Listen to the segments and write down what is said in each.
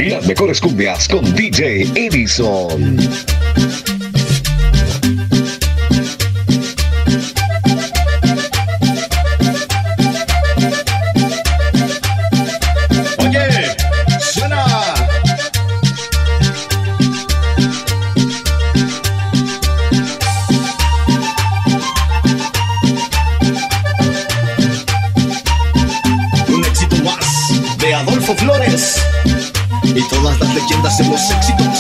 Las mejores cumbias con DJ Edison. Oye, suena. Un éxito más de Adolfo Flores y todas las leyendas en los éxitos.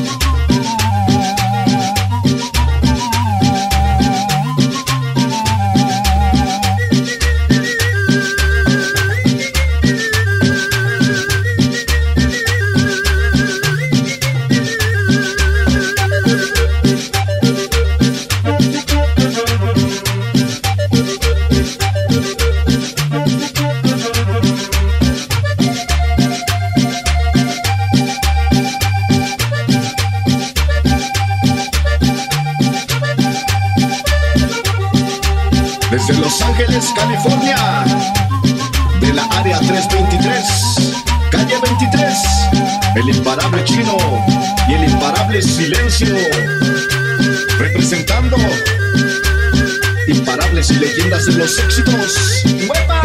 Desde Los Ángeles, California, de la área 323, calle 23, el imparable Chino y el imparable Silencio, representando imparables y leyendas de los éxitos. ¡Huepa!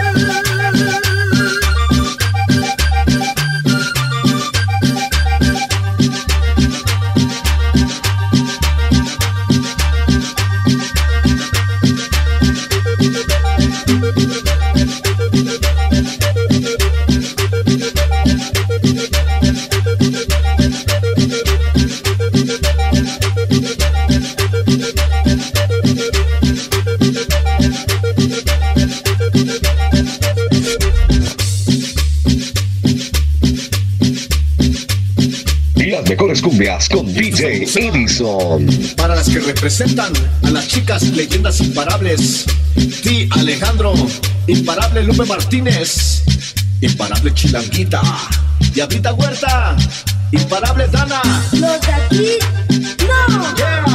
Las mejores cumbias con DJ Edison. Para las que representan a las chicas leyendas imparables: Ti Alejandro, imparable Lupe Martínez, imparable Chilanguita, Diablita Huerta, imparable Dana. Los de aquí, no. Yeah.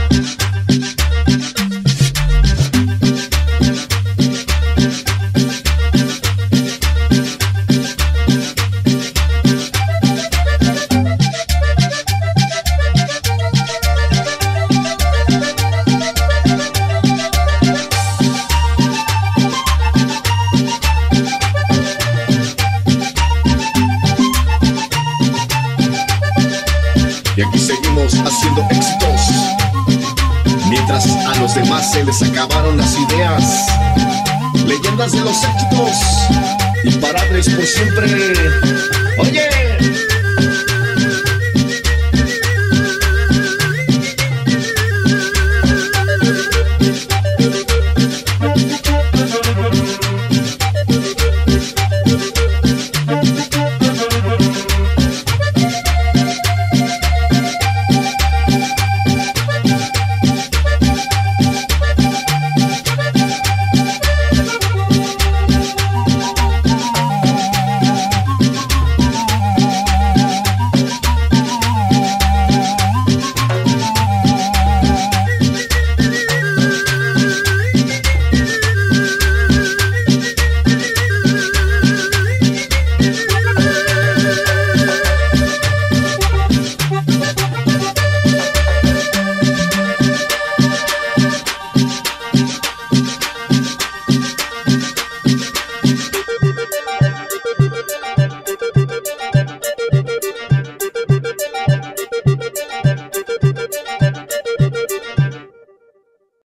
Y aquí seguimos haciendo éxitos, mientras a los demás se les acabaron las ideas. Leyendas de los éxitos, imparables por siempre. Oye.